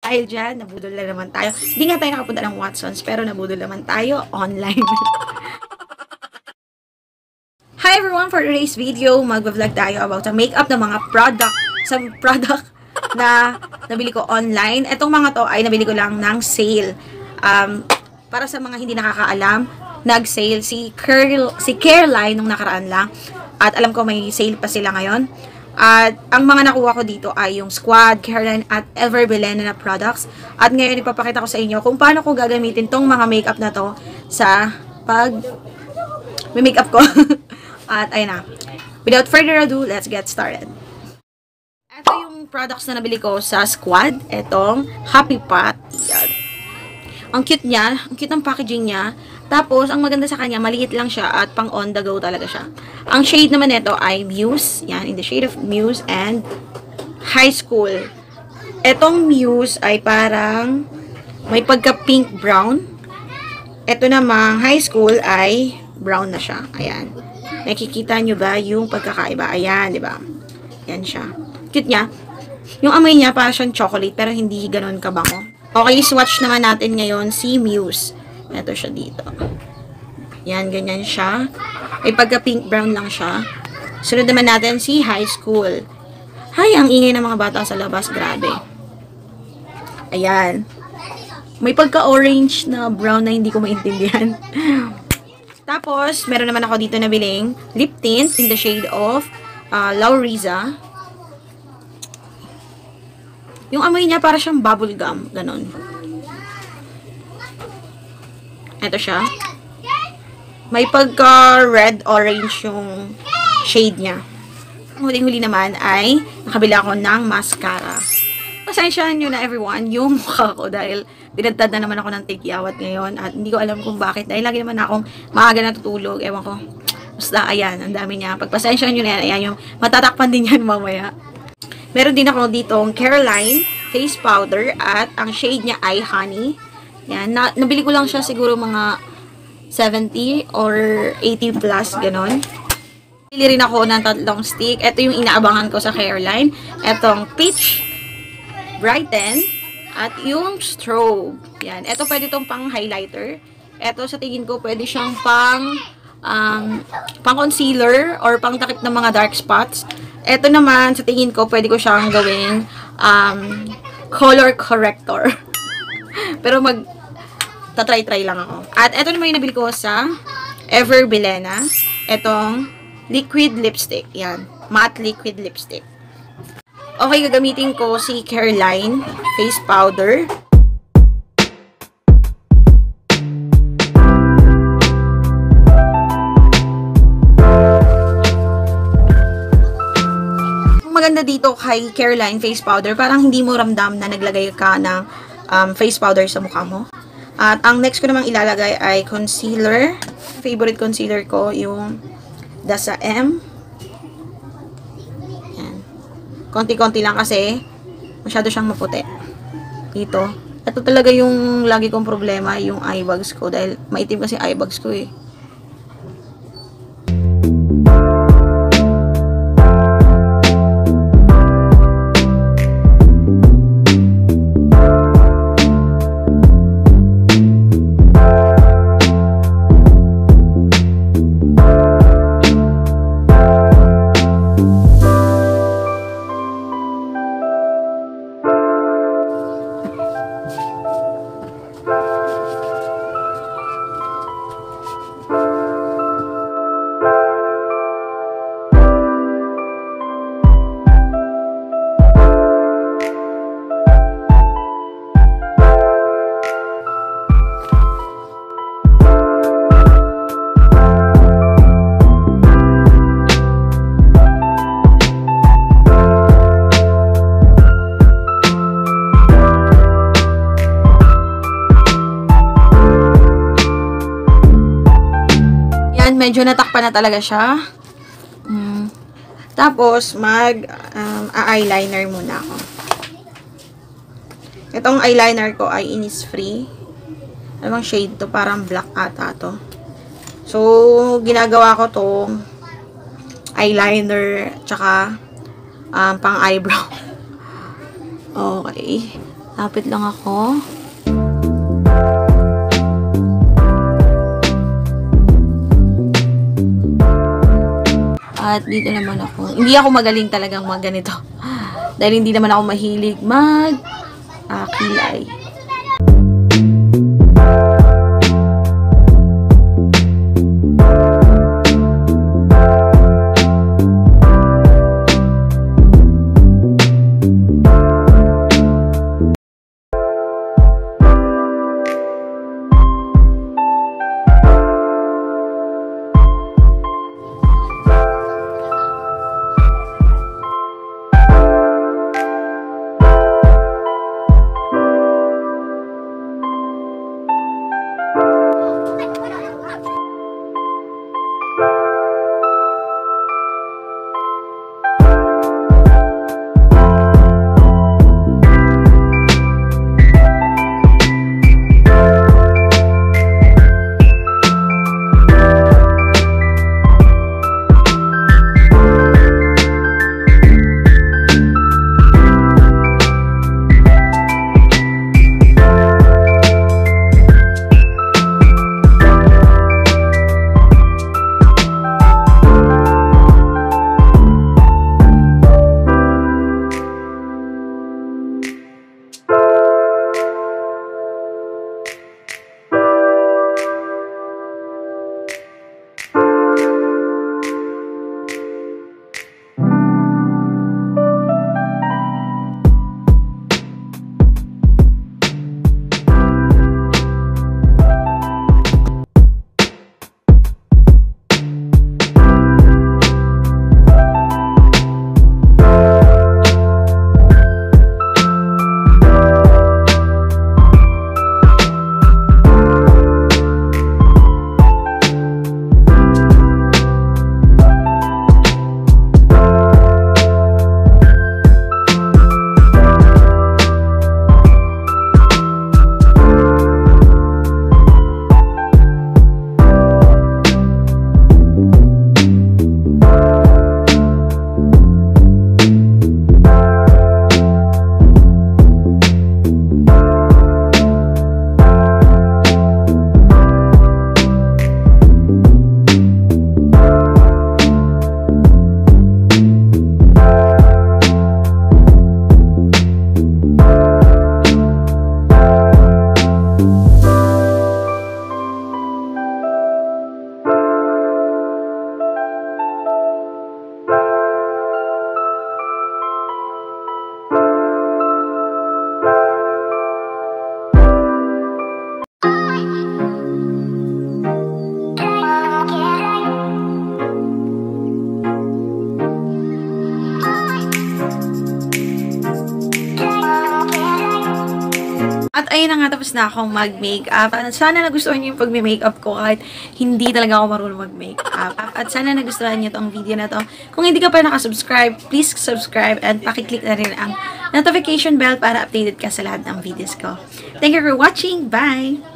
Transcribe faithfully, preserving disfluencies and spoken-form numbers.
Dahil dyan, nabudol na naman tayo. Hindi nga tayo nakapunta ng Watsons, pero nabudol naman tayo online. Hi everyone! For today's video, mag-vlog tayo about sa makeup ng mga product, sa product na nabili ko online. Etong mga to ay nabili ko lang ng sale. Um, para sa mga hindi nakakaalam, nag-sale si, Care, si Careline nung nakaraan lang. At alam ko may sale pa sila ngayon. At ang mga nakuha ko dito ay yung Squad, Careline at Ever Bilena na products. At ngayon ipapakita ko sa inyo kung paano ko gagamitin tong mga makeup na to sa pag may makeup ko. At ayun na. Without further ado, let's get started. Ito yung products na nabili ko sa Squad. Itong Happy Pot. Yan. Ang cute niya. Ang cute ng packaging niya. Tapos, ang maganda sa kanya, maliit lang siya at pang on the go talaga siya. Ang shade naman nito ay Muse. Yan, in the shade of Muse and High School. Etong Muse ay parang may pagka-pink brown. Ito namang High School ay brown na siya. Ayan. Nakikita nyo ba yung pagkakaiba? Ayan, di ba? Yan siya. Cute niya. Yung amoy niya parang siyang chocolate pero hindi ganoon kabango. Okay, swatch naman natin ngayon si Muse. Ito siya dito. Yan, ganyan siya. May pagka-pink brown lang siya. Sunod naman natin si High School. Hay, ang ingay ng mga bata sa labas. Grabe. Ayan. May pagka-orange na brown na hindi ko maintindihan. Tapos, meron naman ako dito na biling lip tint in the shade of uh, Lauriza. Yung amoy niya para siyang bubble gum. Ganon. Ito siya. May pagka-red-orange yung shade niya. Huling-huli naman ay nakabila ako ng mascara. Pasensyahan nyo na everyone yung mukha ko dahil dinagdad na naman ako ng tigyawat ngayon at hindi ko alam kung bakit. Dahil lagi naman akong maaga natutulog. Ewan ko. Basta, ayan. Ang dami niya. Pagpasensyahan nyo na yan. Ayan yung matatakpan din yan mamaya. Meron din ako ditong Careline face powder at ang shade niya ay Honey. Yan, na, nabili ko lang siya siguro mga seventy or eighty plus, ganon. Bili rin ako ng tatlong stick. Ito yung inaabangan ko sa Careline. Etong Peach, Brighten, at yung Strobe. Yan, ito pwede itong pang highlighter. Ito sa tingin ko pwede siyang pang, um, pang concealer or pang takip ng mga dark spots. Ito naman, sa tingin ko, pwede ko siyang gawing um, color corrector. Pero mag tatry-try lang ako. At ito naman yung nabili ko sa Ever Bilena. Itong liquid lipstick. Yan. Matte liquid lipstick. Okay, gagamitin ko si Careline face powder. Maganda dito kay Careline face powder, parang hindi mo ramdam na naglagay ka ng um, face powder sa mukha mo. At ang next ko namang ilalagay ay concealer. Favorite concealer ko, yung Dasa M. Yan. Konti-konti lang kasi masyado siyang maputi. Dito. Ito talaga yung lagi kong problema, yung eye bags ko. Dahil maitim kasi eye bags ko eh. Medyo natakpan na talaga siya. Mm. Tapos, mag um, eyeliner muna ako. Itong eyeliner ko ay Innisfree. Ano bang shade to? Parang black ata to. So, ginagawa ko tong eyeliner tsaka um, pang eyebrow. Okay. Lapit lang ako. At dito naman ako. Hindi ako magaling talagang mag ganito. Dahil hindi naman ako mahilig mag uh, kilay. At ayun na nga, tapos na akong mag-makeup. Sana nagustuhan niyo yung pag-makeup ko kahit hindi talaga ako marunong mag-makeup. At sana nagustuhan niyo tong video na to. Kung hindi ka pa nakasubscribe, please subscribe and pakiclick na rin ang notification bell para updated ka sa lahat ng videos ko. Thank you for watching. Bye!